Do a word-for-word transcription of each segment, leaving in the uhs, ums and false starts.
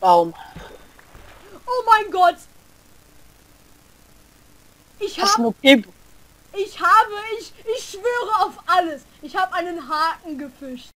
Baum. Oh mein Gott! Ich Das ist habe, ein okay. ich habe, ich, ich schwöre auf alles. Ich habe einen Haken gefischt.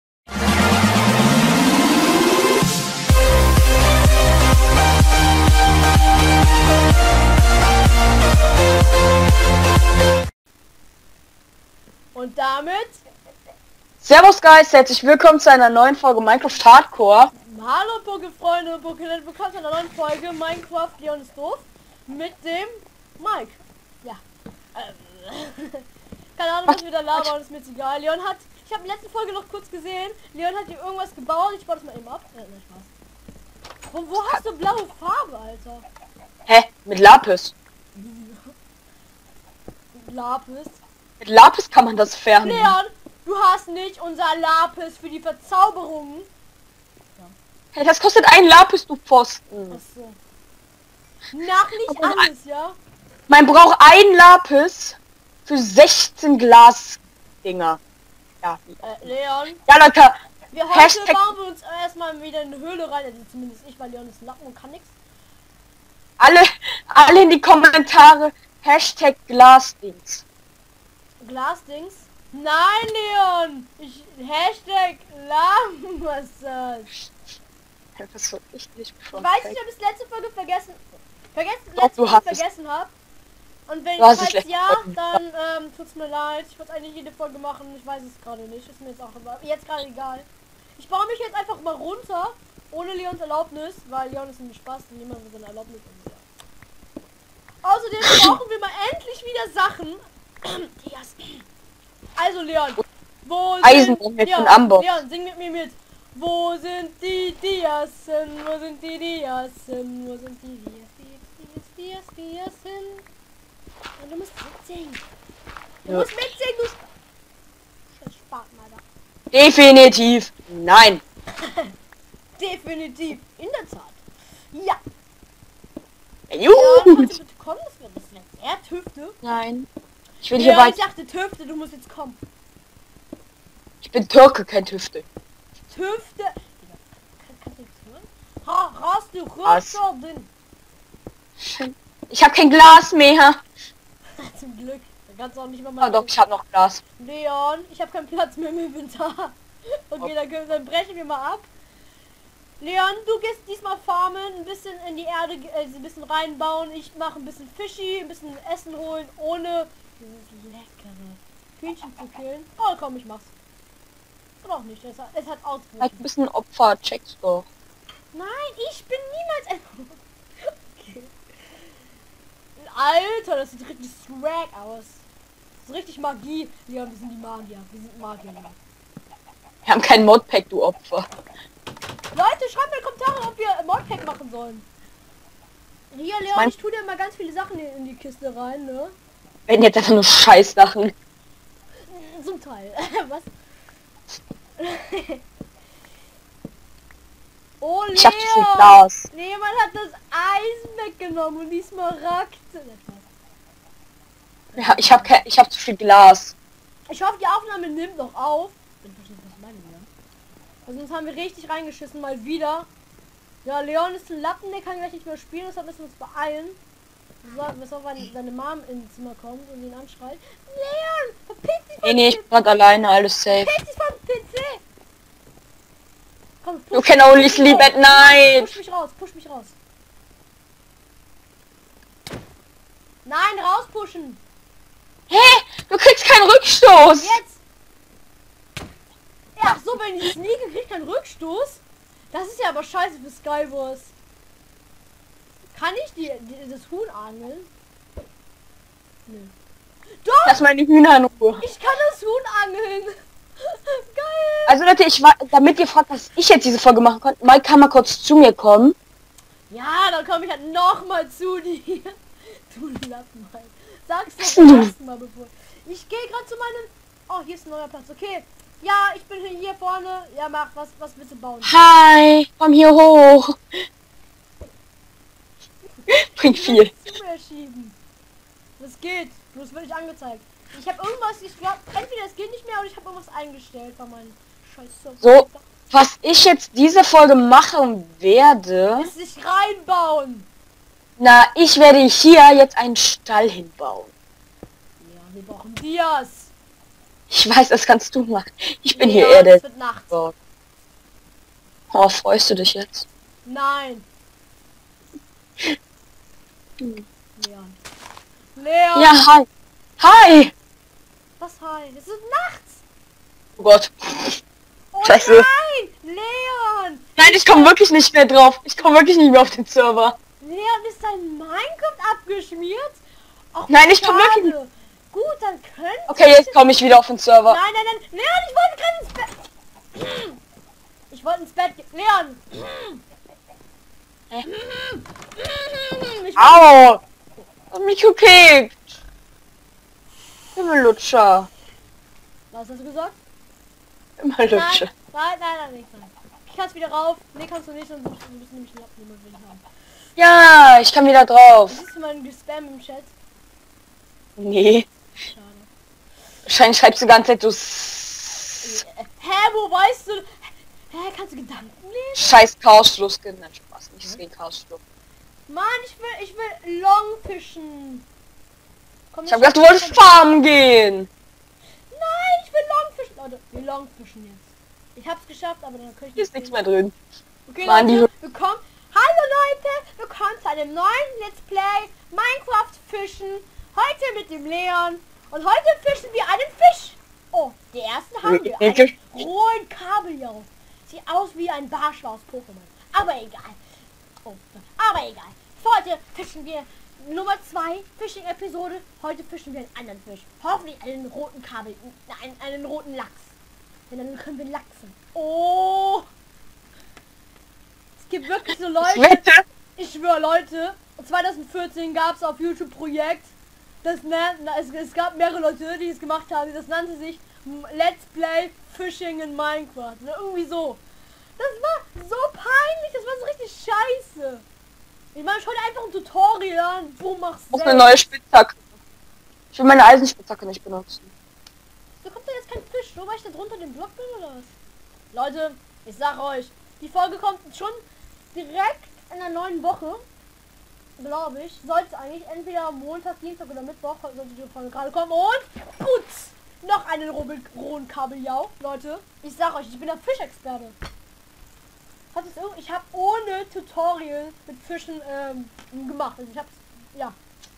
Und damit... Servus Guys, herzlich willkommen zu einer neuen Folge Minecraft Hardcore. Hallo Poké-Freunde und Poké, willkommen zu einer neuen Folge Minecraft Leon ist doof mit dem Mike. Ja. Ähm, keine Ahnung, was wir da labern, ist mir jetzt egal. Leon hat, ich habe in der letzten Folge noch kurz gesehen, Leon hat hier irgendwas gebaut, ich baue das mal eben ab. Äh, nein, Spaß. Wo, wo hast du blaue Farbe, Alter? Hä? Mit Lapis. Lapis. Mit Lapis kann man das färben. Leon, du hast nicht unser Lapis für die Verzauberungen. Hey, das kostet ein Lapis, du Pfosten. Achso. Nach nicht Aber alles, ja? Man braucht ein Lapis für sechzehn Glas-Dinger. Ja. Äh, Leon. Ja, Leute. Wir heute Hashtag bauen wir uns erstmal wieder in eine Höhle rein, also zumindest ich, weil Leon ist ein Lappen und kann nichts. Alle, alle in die Kommentare. Hashtag Glasdings. Glasdings? Nein, Leon! Ich, Hashtag Lammmassage. Das soll ich nicht Ich weiß nicht, ob ich das letzte Folge vergessen, vergessen, Doch, letzte du Folge hast vergessen habe. Und wenn Du hast es falls letzte ja, Folge dann ähm, tut's mir leid. Ich wollte eigentlich jede Folge machen, ich weiß es gerade nicht. Ist mir jetzt auch aber jetzt gerade egal. Ich baue mich jetzt einfach mal runter, ohne Leons Erlaubnis, weil Leon ist nämlich Spaß und niemand mit seiner Erlaubnis. Und ja. Außerdem brauchen wir mal endlich wieder Sachen. Also Leon, wo Eisen sind mit Leon, den Amboss. Leon, sing mit mir mit. Wo sind die Diasen? Wo sind die Diasen? Wo sind die Dias, Dias, Dias, Dias, Diasen? Und du musst mitsingen. Du Ja. musst mitsingen, du Scheiß Spaten, Alter. Definitiv. Nein. Definitiv, in der Tat. Ja. Juhu. Ja, kannst du bitte kommen? Das wird das wird sehr Tüfte. Nein. Ich will hier Ja, weit. ich dachte Tüfte, du musst jetzt kommen. Ich bin Türke, kein Tüfte. Tüfte. Kannst du nichts hören? Ha, hast du Was? Rüstung? Ich habe kein Glas mehr. Zum Glück. Da kannst du auch nicht mehr Ah, mal. doch, ich habe noch Glas. Leon, ich habe keinen Platz mehr im Inventar. Okay, Okay. dann, können- dann brechen wir mal ab. Leon, du gehst diesmal farmen, ein bisschen in die Erde, äh, ein bisschen reinbauen. Ich mache ein bisschen Fischi, ein bisschen Essen holen, ohne dieses leckere Hühnchen zu killen. Oh komm, ich mach's. Oder auch nicht, es hat, es hat Halt ausgewichen. ein bisschen Opfer, checkst du. Nein, ich bin niemals ein... Okay. Alter, das sieht richtig swag aus. Das ist richtig Magie. Ja, wir sind die Magier. Wir sind Magier. Leon. Wir haben kein Modpack, du Opfer. Leute, schreibt mir in die Kommentare, ob wir Modpack machen sollen. Hier, Leon, mein- ich tue dir mal ganz viele Sachen in, in die Kiste rein, ne? Wenn jetzt einfach nur Scheißsachen. Zum Teil. Was? Oh, Ich hab zu viel Leon! Glas. Jemand hat das Eisen weggenommen und die Smaragde. Ja, ich habe kein, ich habe zu viel Glas. Ich hoffe, die Aufnahme nimmt noch auf. Ich verstehe nicht, was ich meine, Leon. Also sonst haben wir richtig reingeschissen, mal wieder. Ja, Leon ist ein Lappen, der kann gleich nicht mehr spielen, deshalb müssen wir uns beeilen. Bis auf wenn seine Mom ins Zimmer kommt und ihn anschreit. Leon, verpiss dich Nee, vom nee, ich bin grad alleine, alles safe. Verpiss dich vom P C! Komm, You can only sleep at night. Push mich raus, push mich raus. Nein, rauspushen! Hä? Du kriegst keinen Rückstoß. Jetzt! Ja, so, wenn ich sneake, krieg ich keinen Rückstoß. Das ist ja aber scheiße für Skywars. Kann ich die, die das Huhn angeln? Nö. Doch! Lass meine Hühner in Ruhe. Ich kann das Huhn angeln! Geil! Also Leute, ich war, damit ihr fragt, was ich jetzt diese Folge machen konnte, Mike kann mal kurz zu mir kommen. Ja, dann komme ich halt noch mal zu dir. Du Lappen halt. Sag's doch Mhm. zum ersten Mal bevor. Ich gehe gerade zu meinem... Oh, hier ist ein neuer Platz. Okay. Ja, ich bin hier vorne. Ja, mach. Was, was willst du bauen? Hi, komm hier hoch. Bringt viel. Zu mir schieben. Das geht. Bloß wird nicht angezeigt. Ich habe irgendwas... Ich glaube, entweder es geht nicht mehr oder ich habe irgendwas eingestellt bei meinem scheiß Server. So, Was ich jetzt diese Folge machen werde... Ist sich reinbauen. Na, ich werde hier jetzt einen Stall hinbauen. Ja, wir brauchen Dias. Ich weiß, das kannst du machen. Ich bin Ja, hier eher der... es wird Nacht. Oh, freust du dich jetzt? Nein. Hm. Leon. Leon. Ja, hi. Hi! Was hi? Es ist nachts. Oh Gott. Oh Scheiße. nein! Leon! Nein, ich komme wirklich nicht mehr drauf. Ich komme wirklich nicht mehr auf den Server. Leon, ist dein Minecraft abgeschmiert? Ach, Nein, ich schade. komme wirklich nicht. Gut, dann könnt Okay, jetzt komme ich wieder auf den Server. Nein, nein, nein. Leon, ich wollte gerade ins Bett. Ich wollte ins Bett gehen. Leon! Hä? Ich Au! Hat mich gekickt. Himmellutscher. Was hast du gesagt? Himmellutscher. Nein, nein, nein, nein, nicht nein. Ich kann's wieder rauf. Nee, kannst du nicht, sonst müssen wir nämlich einen Lappen will ich haben. Ja, ich kann wieder drauf. Siehst du meinen Gespam im Chat? Nee. Schade. Wahrscheinlich schreibst du die ganze Zeit so... s- Äh, Hä, wo weißt du? Hä, kannst du Gedanken lesen? Scheiß Chaosschluss. Nein, Spaß. Nichts gegen Chaosschluss. Mann, ich will, ich will Longfischen. Komm, Ich hab gedacht, du wolltest farmen gehen. Nein, ich will Longfischen. Leute, wir Longfischen jetzt. Ich hab's geschafft, aber dann kann ich Hier ist nicht nichts mehr drin. Okay, Mann, die Leute, willkommen. Hallo Leute, willkommen zu einem neuen Let's Play Minecraft Fischen. Heute mit dem Leon. Und heute fischen wir einen Fisch. Oh, den ersten haben wir. Einen rohen Kabeljau. Sieht aus wie ein Barsch aus Pokémon. Aber egal. Oh, aber egal. Heute fischen wir Nummer zwei Fishing-Episode. Heute fischen wir einen anderen Fisch. Hoffentlich einen roten Kabel, einen, einen roten Lachs. Denn dann können wir lachsen. Oh! Es gibt wirklich so Leute. Ich wette. Ich schwöre, Leute. zwanzig vierzehn gab es auf YouTube Projekt. Das nennt, es, es gab mehrere Leute, die es gemacht haben. Das nannte sich Let's Play Fishing in Minecraft. Oder irgendwie so. Das war so peinlich. Das war so richtig scheiße. Ich meine, schau dir einfach ein Tutorial an. Boom, machst Ich muss eine neue Spitzhacke. Ich will meine Eisenspitzhacke nicht benutzen. Da kommt da jetzt kein Fisch, nur weil ich da drunter den Block bin oder was? Leute, ich sag euch, die Folge kommt schon direkt in der neuen Woche. Glaube ich. Sollte eigentlich entweder Montag, Dienstag oder Mittwoch sollte die Folge gerade kommen. Und gut, noch einen rohen Kabeljau. Leute, ich sag euch, ich bin der Fischexperte. Hat es irgendwie, ich habe ohne Tutorial mit Fischen ähm, gemacht. Also ich hab's, ja.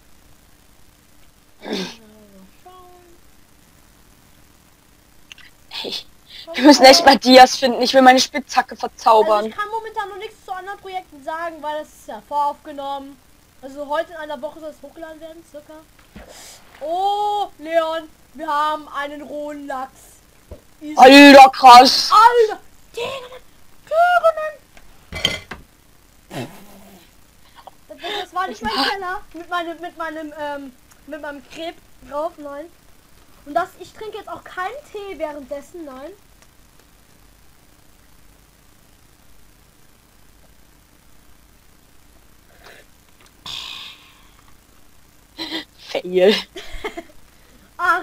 Hey, wir müssen echt mal Dias finden. Ich will meine Spitzhacke verzaubern. Also ich kann momentan noch nichts zu anderen Projekten sagen, weil das ist ja voraufgenommen. Also heute in einer Woche soll es hochgeladen werden, circa. Oh, Leon, wir haben einen rohen Lachs. Ist Alter, krass. Alter, Tieren, Tieren. Das, das war nicht mein Keller mit meinem, mit meinem, ähm, mit meinem Krebs drauf, nein. Und das, ich trinke jetzt auch keinen Tee währenddessen, nein. Fail. Ach.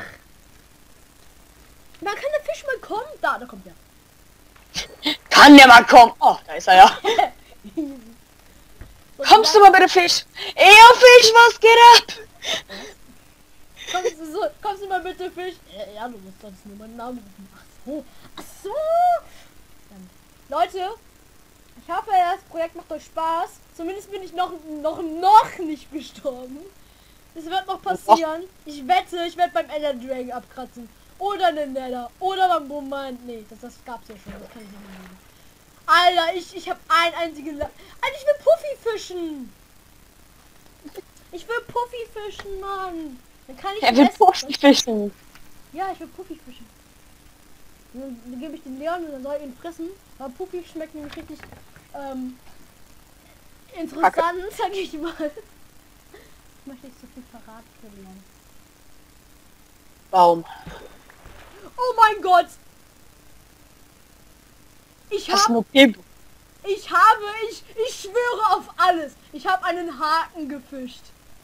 Man kann der Fisch mal kommen. Da, da kommt er. Kann der mal kommen? Oh, da ist er ja. So, Kommst da- du mal bitte, Fisch? Ey, oh, Fisch, was geht ab? Kommst du, so, kommst du mal bitte, Fisch? Äh, ja, du musst sonst nur meinen Namen rufen. Ach so. Ach so. Dann, Leute, ich hoffe, das Projekt macht euch Spaß. Zumindest bin ich noch, noch, noch nicht gestorben. Es wird noch passieren. Ich wette, ich werde beim Ender Dragon abkratzen. Oder den Nether. Oder beim Bombard. Nee, das, das gab's ja schon. Das kann ich nicht mehr nehmen. Alter, ich, ich habe ein einziges... La Alter, ich will Puffy fischen. Ich will Puffy fischen, Mann. Dann kann ich... Er will essen. Puffy fischen. Ja, ich will Puffy fischen. Und dann, dann gebe ich den Leon und dann soll er ihn fressen. Aber Puffy schmeckt nämlich richtig ähm, interessant, sag ich mal. Ich möchte nicht so viel verraten für Leon. Baum. Oh mein Gott! Ich Das ist habe, nur Pebo. ich habe, ich, ich schwöre auf alles. Ich habe einen Haken gefischt.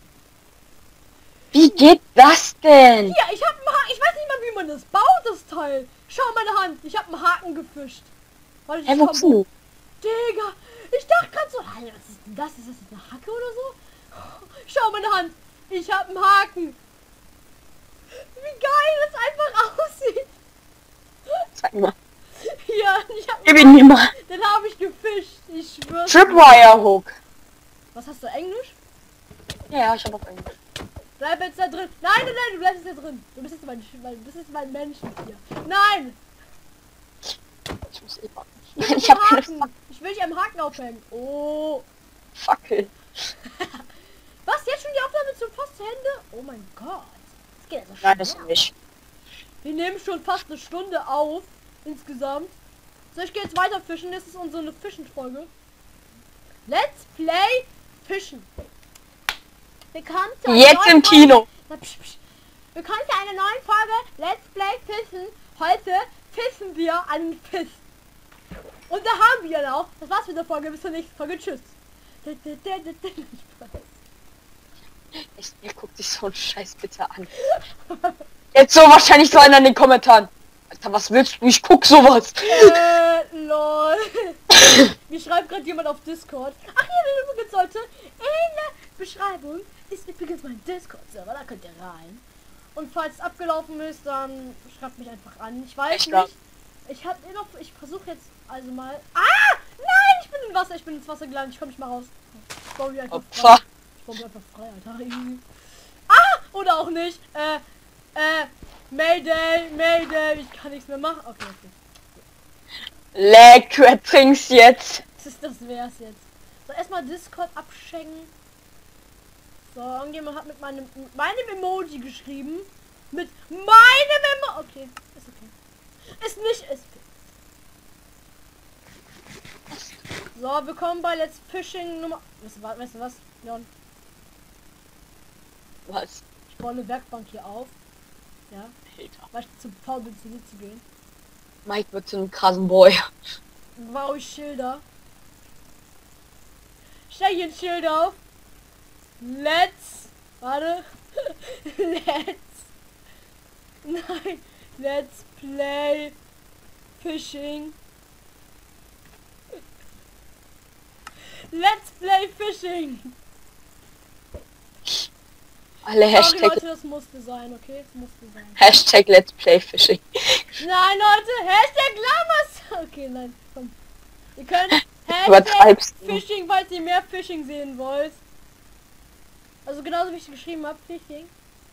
Wie geht das denn? Ja, ich habe einen Haken. Ich weiß nicht mal, wie man das baut, das Teil. Schau meine Hand. Ich habe einen Haken gefischt. Warte, Hä, wo bist du? Digga, ich dachte gerade so, Alter, was ist denn das? Ist das eine Hacke oder so? Schau meine Hand. Ich habe einen Haken. Wie geil das einfach aussieht. Zeig mal. Ja, ich hab Gib ihn mir mal. den habe ich gefischt. Ich schwör's. Tripwire Hook. Was hast du, Englisch? Ja, ja, ich hab auf Englisch. Bleib jetzt da drin. Nein, nein, nein, du bleibst jetzt da drin. Du bist jetzt mein, mein, du bist jetzt mein Mensch hier. Nein! Ich muss eh warten. Ich, Ich hab keine Haken. Ich will dich am Haken aufhängen. Oh. Fackel. Was? Jetzt schon die Aufnahme zum fast zu Ende? Oh mein Gott. Das geht also Nein, das schnell. nicht. Wir nehmen schon fast eine Stunde auf. Insgesamt. So, ich gehe jetzt weiter fischen. Das ist unsere Fischen-Folge. Let's play Fischen. Bekannt für eine Jetzt neue im Folge- Kino. Na, psch, psch. Bekannt für eine neue Folge Let's Play Fischen. Heute fischen wir einen Fisch. Und da haben wir ihn auch. Das war's mit der Folge. Bis zur nächsten Folge. Tschüss. Ich, ihr guckt sich so einen Scheiß bitte an. Jetzt so wahrscheinlich so einer in den Kommentaren. Alter, was willst du? Ich guck sowas. Äh, lol. Mir schreibt gerade jemand auf Discord. Ach ja, übrigens Leute, in der Beschreibung ist übrigens mein Discord-Server, da könnt ihr rein. Und falls es abgelaufen ist, dann schreibt mich einfach an. Ich weiß Echt, nicht. ja? Ich habe immer, ich versuche jetzt also mal. Ah! Nein, ich bin im Wasser, ich bin ins Wasser gelandet, ich komme nicht mal raus. Ich baue mich einfach frei. Opfer. Ich baue mich einfach frei, Alter. Ah! Oder auch nicht. Äh, äh, Mayday, Mayday, ich kann nichts mehr machen. Okay, okay. Leck, du ertrinkst jetzt. Das ist das wär's jetzt. So, erstmal Discord abschenken. So, irgendjemand hat mit meinem mit meinem Emoji geschrieben. Mit meinem Emoji. Okay, ist okay. Ist nicht, ist okay. So, willkommen bei Let's Fishing Nummer. Weißt du was, weißt du was, Leon? Was? Ich baue eine Werkbank hier auf. Ja, Alter. weil ich zu faul bin, zu dir zu gehen. Mike wird zu einem krassen Boy. Wow, Schilder. Stell hier ein Schild auf. Let's. Warte. Let's. Nein. Let's play Fishing. Let's play Fishing. Alle Sorry Hashtag, Leute, das musste sein, okay? Das musste sein. Hashtag Let's Play Fishing. Nein Leute, Hashtag Lamas. Okay, nein, komm. Ihr könnt Hashtag Übertreibst du. Fishing, falls ihr mehr Fishing sehen wollt. Also genauso wie ich geschrieben habe, Fishing.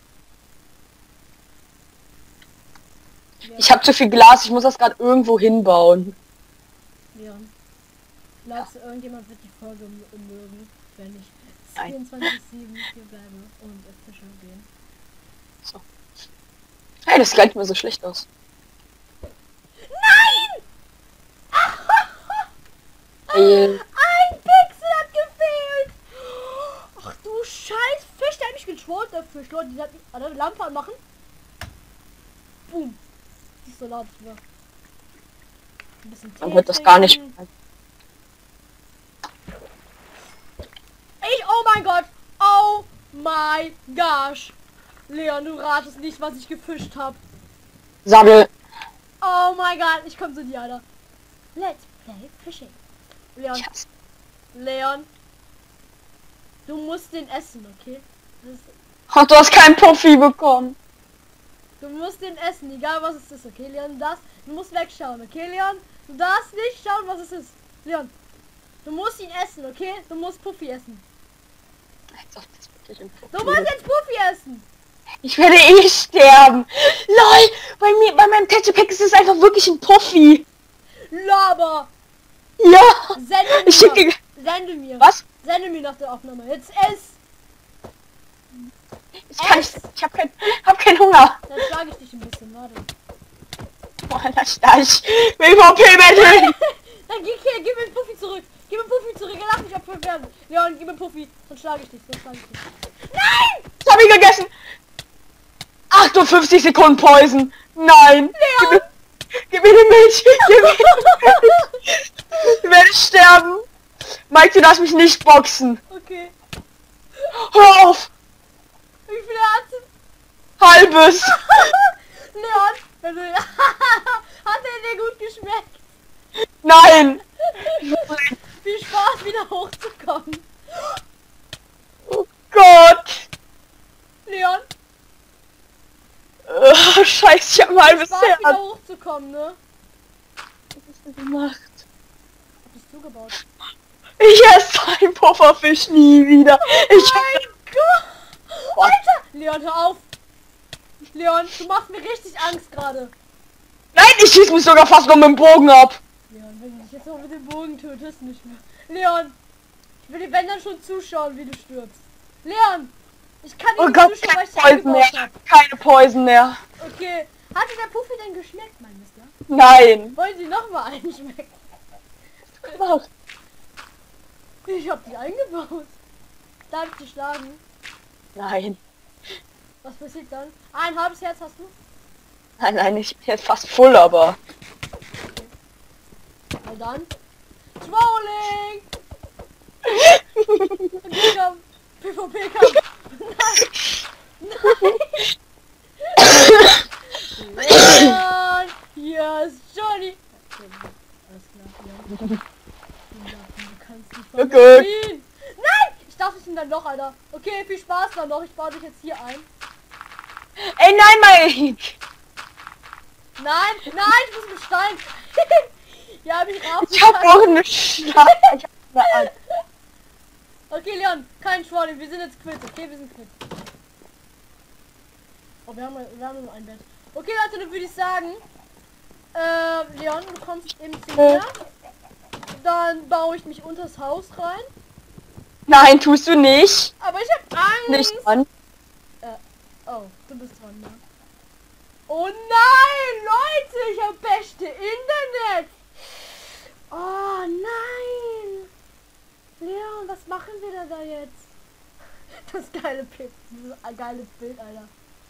Ja, Ich habe zu viel Glas, ich muss das gerade irgendwo hinbauen. Leon. Glaubst du, irgendjemand wird die Folge m- mögen, wenn ich Nein. vierundzwanzig sieben hier bleibe und äh, fischen gehen? Hey, das sieht gar nicht mehr so schlecht aus. Nein! Ey, Ein Pixel hat gefehlt! Ach du scheiß Fisch, der hat mich getrollt, der Fisch. Leute, die hat eine Lampe anmachen. Boom. Die ist so laut hier. Ein bisschen dann Tee wird das gar nicht. trinken. Ich, oh mein Gott! Oh my gosh! Leon, du ratest nicht, was ich gefischt habe. Sammel. Oh mein Gott, ich komme zu dir, Alter. Let's play fishing. Leon, Ich hasse- Leon. Du musst den essen, okay? Das ist, Ach, du hast keinen Puffy bekommen. du musst den essen, egal was es ist, okay, Leon? Du, darfst, du musst wegschauen, okay, Leon? Du darfst nicht schauen, was es ist. Leon, du musst ihn essen, okay? Du musst Puffy essen. Als ob das wirklich ein Puffy Du musst ist. jetzt Puffy essen. Ich werde eh sterben. Lol, bei mir, bei meinem Tetchepack ist es einfach wirklich ein Puffy. Laber. Ja. Sende Ich mir. schicke. Sende mir. Was? Sende mir nach der Aufnahme. Jetzt ess. Ich kann nicht. Ich habe kein, hab keinen Hunger. Dann schlage ich dich ein bisschen, warte. Boah, da ich will V P-Battle. Dann geh hier, gib mir den Puffy zurück. Gib mir Puffy zurück, er darf nicht abgeholt werden. Leon, gib mir Puffy, dann schlage ich dich, dann schlage ich dich. Nein! Ich hab ihn gegessen. achtundfünfzig Sekunden Poison. Nein. Gib mir, gib mir die Milch. Gib mir die Milch. Ich werde sterben. Mike, du darfst mich nicht boxen. Okay. Hör auf. Wie viele hat Halbes. Leon, wenn du... hat er dir gut geschmeckt? Nein! Viel Spaß, wieder hochzukommen. Oh Gott! Leon, Oh, scheiße, ich hab ein halbes Spaß, wieder Herz. hochzukommen, ne? Was hast du gemacht? Hab ich zugebaut. Ich esse einen Pufferfisch nie wieder. Ich Mein Gott! Alter! Leon, hör auf! Leon, du machst mir richtig Angst gerade. Nein, ich schieß mich sogar fast noch mit dem Bogen ab. Leon, wenn du dich jetzt noch mit dem Bogen tötest, nicht mehr. Leon! Ich will dir wenn dann schon zuschauen, wie du stirbst. Leon! Ich kann Oh nicht Gott, zuschauen, weil keine ich dich Poison mehr. eingebaut hab. Keine Poison mehr. Okay. Hat dir der Puffi denn geschmeckt, mein Mister? Nein. Wollen Sie noch mal einschmecken? Gemacht. Ich hab die eingebaut. Darf ich die schlagen? Nein. Was passiert dann? Ein halbes Herz hast du? Nein, nein, ich bin jetzt fast voll, aber. Na dann. Trolling! Kampf. PvP-Kampf. Nein! Nein! Leon! Hier ist Johnny! Okay, alles klar, Leon. Du kannst nicht von Okay. mir fliehen. Nein! Ich darf nicht in dein Loch, Alter. Okay, viel Spaß dann noch. Ich baue dich jetzt hier ein. Ey, nein, Mike! Nein, nein, ich muss mit Stein. Ja, hab ich raus. Ich hab auch eine Schnappe. Ich hab eine Angst. Okay, Leon, kein Trolling. Wir sind jetzt quitt. Okay, wir sind quitt. Oh, wir haben, wir haben nur ein Bett. Okay, Leute, dann würde ich sagen, äh, Leon, du kommst eben zu mir. Dann baue ich mich unters Haus rein. Nein, tust du nicht. Aber ich hab Angst. Nicht an. Oh, du bist dran, ne? Oh nein, Leute, ich hab beste Internet. Oh nein. Leon, was machen wir da, da jetzt? Das geile Bild, dieses geile Bild, Alter.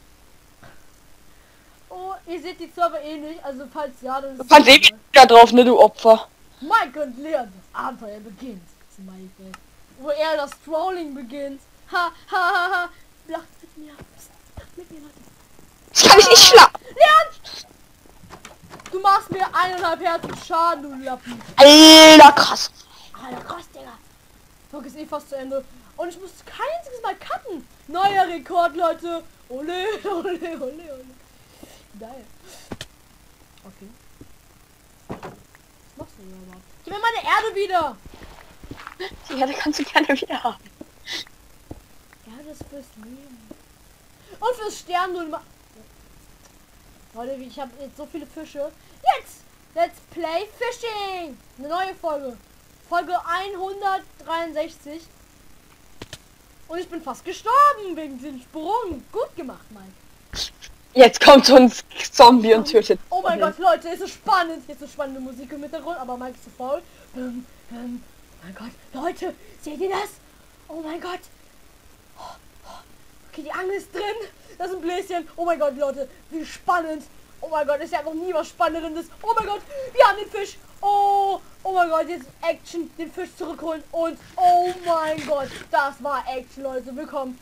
Oh, ihr seht die Server eh nicht, also falls ja, dann Du kannst eh wieder drauf, ne, du Opfer. Mike und Leon, das Abenteuer beginnt. Smiley. Wo er das Trolling beginnt. Ha, ha, ha, ha. Lacht mit mir. Psst, lacht mit mir, Leute. Das kann ich nicht schlagen. Leon! Du machst mir eineinhalb Herzen Schaden, du Lappen. Alter, krass. Alter, krass, Digga. Folge ist eh fast zu Ende. Und ich muss kein einziges Mal cutten. Neuer Rekord, Leute. Ole, ole, ole, ole. Geil. Okay. Was machst du denn überhaupt? Gib mir meine Erde wieder. Die Erde kannst du gerne wieder haben. Erde ist fürs Leben. Und fürs Sterben und ma Leute, ich habe jetzt so viele Fische. Jetzt! Let's play Fishing! Eine neue Folge. Folge hundertdreiundsechzig. Und ich bin fast gestorben wegen dem Sprung. Gut gemacht, Mike. Jetzt kommt so ein Zombie und tötet. Oh mein Gott, Leute, es ist spannend. Jetzt ist spannende Musik im Hintergrund, aber Mike ist zu faul. Ähm, ähm, oh mein Gott, Leute, seht ihr das? Oh mein Gott. Okay, die Angel ist drin. Das ist ein Bläschen. Oh mein Gott, Leute, wie spannend. Oh mein Gott, ist ja noch nie was Spannendes. Oh mein Gott, wir haben den Fisch. Oh, oh mein Gott, jetzt Action, den Fisch zurückholen. Und oh mein Gott, das war Action, Leute. Willkommen.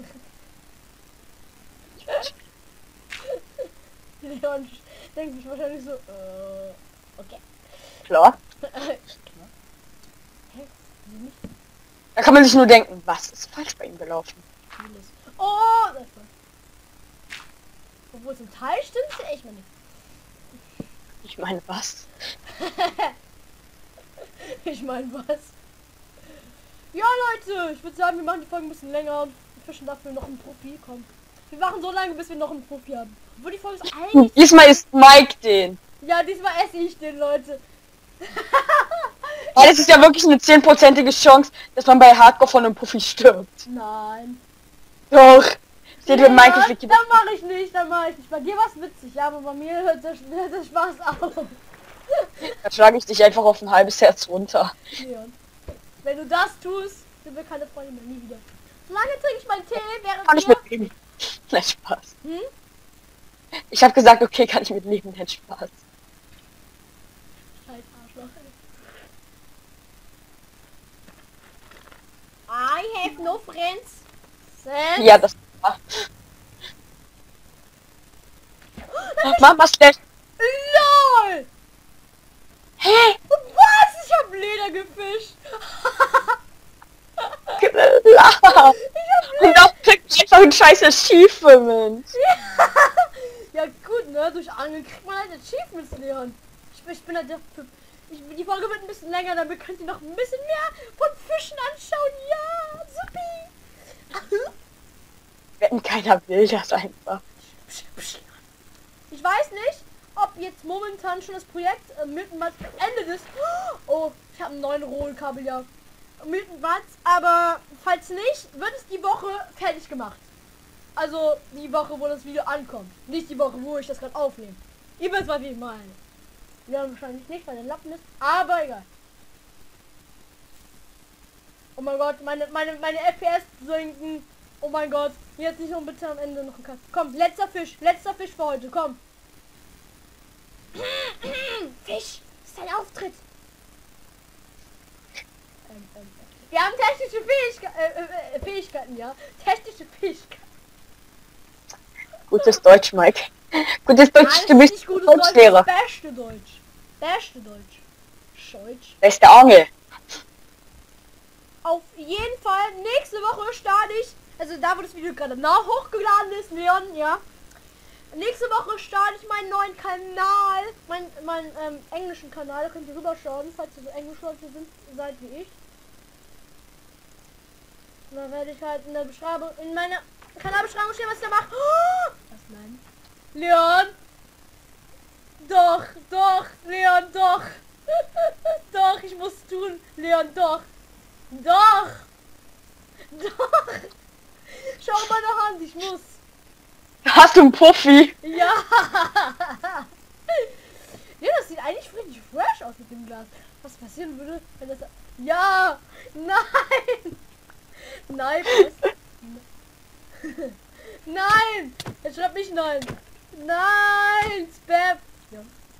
Leon denkt sich wahrscheinlich so, äh, okay. Klar. Hä? Wieso nicht? Da kann man sich nur denken, was ist falsch bei ihm gelaufen? Vieles. Oh, das war. Obwohl zum Teil stimmt ja echt mal nicht. Ich meine, was? Ich meine was? Ja Leute, ich würde sagen, wir machen die Folge ein bisschen länger und wir fischen dafür noch einen Profi. Komm. Wir machen so lange, bis wir noch einen Profi haben. Obwohl die Folge ist eigentlich... Diesmal ist Mike den. Ja, diesmal esse ich den, Leute. Weil es ist ja wirklich eine zehnprozentige Chance, dass man bei Hardcore von einem Puffy stirbt. Nein. Doch. Steht Ja, mit Minecraft Wiki. dann mache ich nicht, dann mache ich nicht. Bei dir war es witzig, ja, aber bei mir hört der, hört der Spaß auf. Dann schlage ich dich einfach auf ein halbes Herz runter. Leon. Wenn du das tust, sind wir keine Freunde mehr, nie wieder. Solange trinke ich meinen Tee, während Kann ich wir... mitleben. Nein, Spaß. Hm? Ich habe gesagt, okay, kann ich mitleben, nein, Spaß. Scheiß Arschloch, ey. I have no friends. Sense. Ja, das war. Mama schlecht. LOL! Hä? Was? Ich hab Leder gefischt. Klar. Und auch kriegt ich einfach ein scheiß Achievement. Ja gut, ne? Durch Angeln kriegt man halt Achievements, Leon. Ich, ich bin halt der... Ich, die Folge wird ein bisschen länger, damit könnt ihr noch ein bisschen mehr von Fischen anschauen. Ja, supi. Wenn keiner will das einfach. Ich weiß nicht, ob jetzt momentan schon das Projekt äh, Mythenmatz beendet ist. Oh, ich habe einen neuen Rollkabel, Mythenmatz, aber falls nicht, wird es die Woche fertig gemacht. Also die Woche, wo das Video ankommt. Nicht die Woche, wo ich das gerade aufnehme. Ihr wisst, was ich meine. Ja, wahrscheinlich nicht, weil der Lappen ist, aber egal. Oh mein Gott, meine, meine, meine F P S sinken. Oh mein Gott, jetzt nicht unbedingt am Ende noch ein Kasten. Komm, letzter Fisch, letzter Fisch für heute, komm. Fisch, ist dein Auftritt. Ähm, ähm, wir haben technische Fähigke äh, äh, Fähigkeiten, ja. Technische Fähigkeiten. Gutes Deutsch, Mike. Gutes Deutsch, Nein, du bist nicht gutes Deutsch, Deutschlehrer. das beste Deutsch. Beste Deutsch. Deutsch. Beste Angel. Auf jeden Fall, nächste Woche starte ich, also da wo das Video gerade nach hochgeladen ist, Leon, ja. Nächste Woche starte ich meinen neuen Kanal, meinen mein, ähm, englischen Kanal, da könnt ihr rüberschauen, falls ihr so Englischleute sind, seid wie ich. Und da werde ich halt in der Beschreibung, in meiner Kanalbeschreibung stehen, was ich da mache. Oh, was nein? Leon! Doch, doch, Leon, doch! Doch, ich muss tun, Leon, doch! Doch! Doch! Schau meine Hand, ich muss! Hast du einen Puffi? Ja! Ja, das sieht eigentlich richtig fresh aus mit dem Glas. Was passieren würde, wenn das... Ja! Nein! Nein! Was? Nein! Jetzt schreibt nicht nein! Nein! Spam! Ja.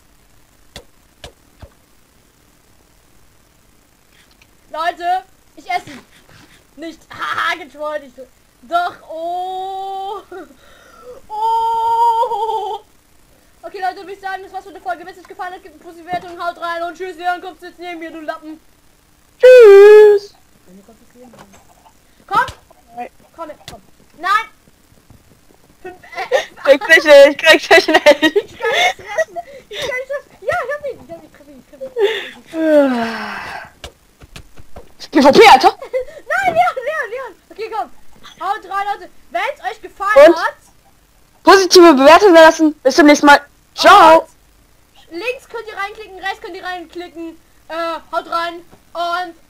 Leute, ich esse nicht. Haha, getrollt. Ich doch. Oh. Oh. Okay, Leute, würde ich sagen, das war's mit der Folge. Wenn es euch gefallen hat, gebt eine positive Wertung, haut rein und tschüss. Leon, kommst du jetzt neben mir, du Lappen. Tschüss. Komm. Komm, komm. Nein. Fünf, äh, Krieg dich nicht, krieg dich nicht. ich kann nicht treffen. Ich kann nicht treffen. Ja, ich hab ihn. Ich hab ihn, ich hab ihn, ich hab ihn. P V P, Alter. Nein, Leon, Leon, Leon. Okay, komm. Haut rein, Leute. Wenn es euch gefallen Und? hat, Positive Bewertung lassen. Bis zum nächsten Mal. Ciao. und links könnt ihr reinklicken, rechts könnt ihr reinklicken. Äh, haut rein und